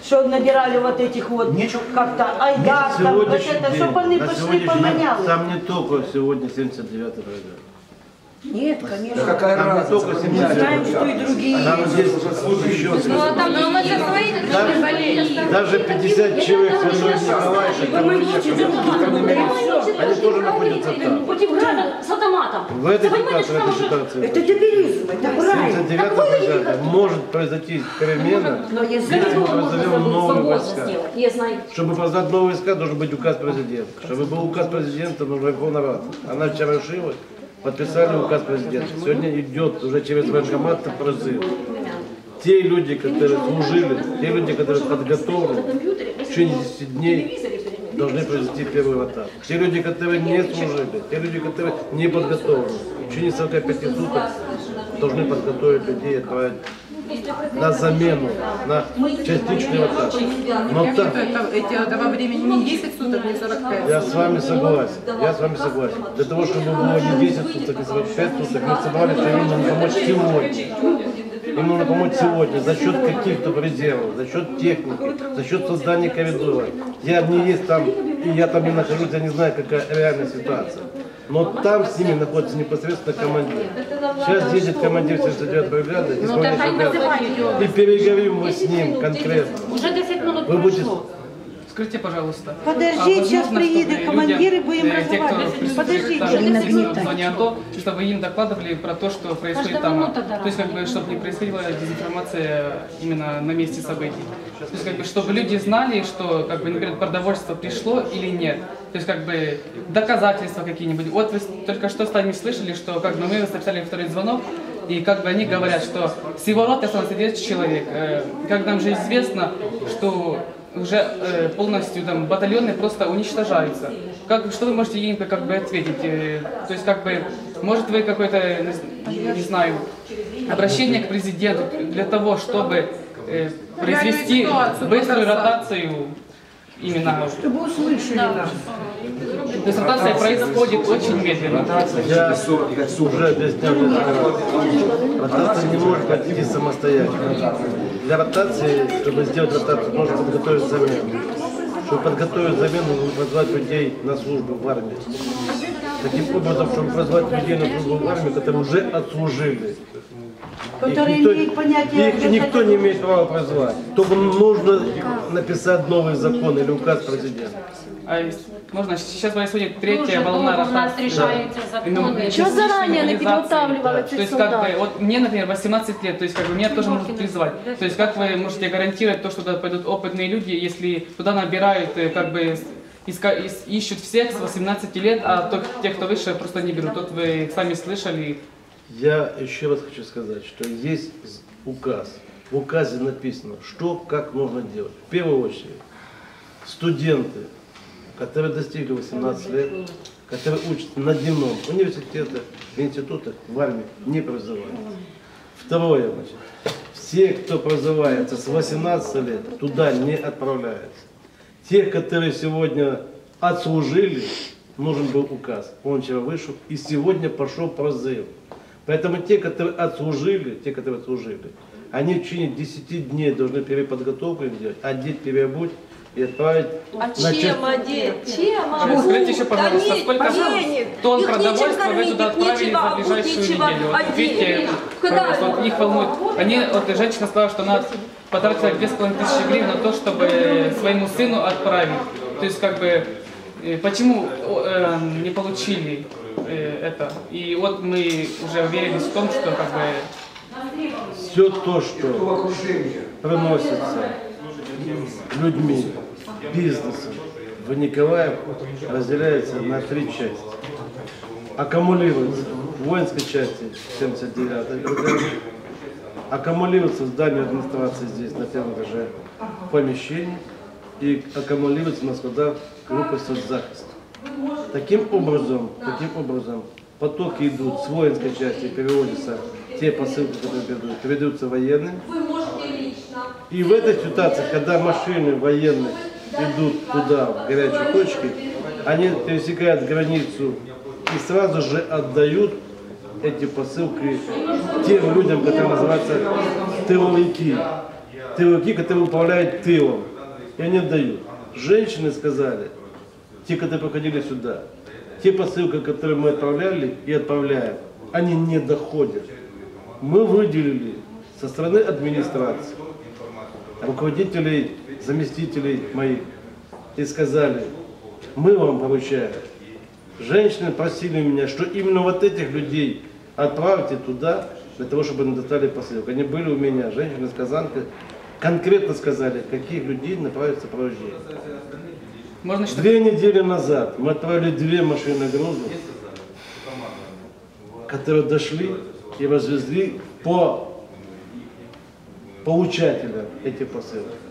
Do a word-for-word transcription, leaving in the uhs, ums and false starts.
что набирали вот этих вот как-то айдар, там, вот это, чтобы они пошли помоняли. Там не только сегодня семьдесят девятый бригада. Нет, конечно. Да какая разница? Мы знаем, что и другие. Там здесь еще... Ну, а там даже свои Даже пятьдесят человек Святой Николай, они тоже находятся там. Против града с автоматом. В этой ситуации, в этой ситуации, Это дебилизм, это правильно. семьдесят девятая бригада может произойти перемена, если мы позовем новые войска. Чтобы создать новые войска, должен быть указ президента. Чтобы был указ президента, нужна Верховная Рада. Она вчера решила, подписали указ президента. Сегодня идет уже через военкомат призыв. Те люди, которые служили, те люди, которые подготовлены, в течение десяти дней должны произвести первую ротацию. Те люди, которые не служили, те люди, которые не подготовлены, в течение сорока пяти суток должны подготовить людей и отправить на замену, на частичную ротацию. Но так, эти этого времени не десять суток, не сорок пять. я с вами согласен, я с вами согласен. Для того, чтобы было не десять суток, не сорок пять суток, мы собрались, что им нужно помочь сегодня. Им нужно помочь сегодня за счет каких-то резервов, за счет техники, за счет создания коридора. Я не есть там, и я там не нахожусь, я не знаю, какая реальная ситуация. Но там с ними находится непосредственно командир. Сейчас едет командир семьдесят девятой бригады и, смотрите, и переговорим мы с ним конкретно. Уже десять минут Вы будете... Скажите, пожалуйста. Подождите, сейчас приедет командир и будем разговаривать. Подождите, не в зоне АТО, чтобы им докладывали про то, что происходит там. То есть, как бы, чтобы не происходила дезинформация именно на месте событий. То есть, как бы, чтобы люди знали, что, как бы, например, продовольствие пришло или нет. То есть, как бы, доказательства какие-нибудь. Вот вы только что сами слышали, что, как бы, мы записали второй звонок, и, как бы, они говорят, что всего роты осталось девять человек. Как нам же известно, что уже э, полностью там батальоны просто уничтожаются. Как, что вы можете им как бы ответить? Э, то есть как бы, может вы какое-то, не, не знаю, обращение к президенту для того, чтобы э, произвести быструю ротацию именно. Чтобы услышали нас. То есть ротация происходит очень медленно. Я уже объяснял, ротация не может пройти самостоятельно. Для ротации, чтобы сделать ротацию, нужно подготовить замену. Чтобы подготовить замену, нужно позвать людей на службу в армии. Таким образом, чтобы позвать людей на службу в армии, которые уже отслужили. Которые никто, имеют понятие... Их никто не имеет права позвать. Только нужно написать новый закон или указ президента. А можно, сейчас происходит третья волна ротации. Что заранее не подготавливалось? То есть, как бы, вот мне, например, восемнадцать лет, то есть, как бы, меня тоже могут призвать. То есть, как вы можете гарантировать то, что туда пойдут опытные люди, если туда набирают, как бы, иска, ищут всех с восемнадцати лет, а только тех, кто выше, просто не берут. Тут вы сами слышали. Я еще раз хочу сказать, что есть указ. В указе написано, что, как нужно делать. В первую очередь, студенты, которые достигли восемнадцати лет, которые учатся на дневном университетах, институтах, в армии, не призывают. Второе, значит, все, кто призывается с восемнадцати лет, туда не отправляются. Те, которые сегодня отслужили, нужен был указ. Он вчера вышел, и сегодня пошел призыв. Поэтому те, которые отслужили, те, которые отслужили, они в течение десяти дней должны переподготовку делать, одеть, переобуть и отправить. А на чем часть... одеть? Чем обуть? Скажите еще, пожалуйста, сколько денег? тонн Их продовольствия вы туда отправили нечего, за ближайшую нечего неделю? Вот, видите, Когда? пожалуйста, вот их волнует. Они, вот женщина сказала, что она потратила две с половиной тысячи гривен на то, чтобы своему сыну отправить. То есть, как бы, почему э, не получили э, это? И вот мы уже уверились в том, что, как бы, все то, что приносится людьми, бизнесом в Николаев, разделяется на три части. Аккумулируется в воинской части семьдесят девятой бригады, аккумулируется в здании администрации здесь на первом этаже помещений и аккумулируется на складах группы соцзахиста. Таким образом, таким образом потоки идут с воинской части, переводятся те посылки, которые передают, передаются военным. И в этой ситуации, когда машины военных идут туда, в горячие точки, они пересекают границу и сразу же отдают эти посылки тем людям, которые называются тыловики. тыловики, которые управляют тылом, и они отдают. Женщины сказали, те, которые приходили сюда, те посылки, которые мы отправляли и отправляем, они не доходят. Мы выделили со стороны администрации, руководителей, заместителей моих, и сказали, мы вам поручаем. Женщины просили меня, что именно вот этих людей отправьте туда, для того, чтобы они достали посылку. Они были у меня, женщины из Казанки, конкретно сказали, каких людей направить в сопровождение. Можно считать... Две недели назад мы отправили две машины груза, которые дошли и развезли по получателям этих посылок.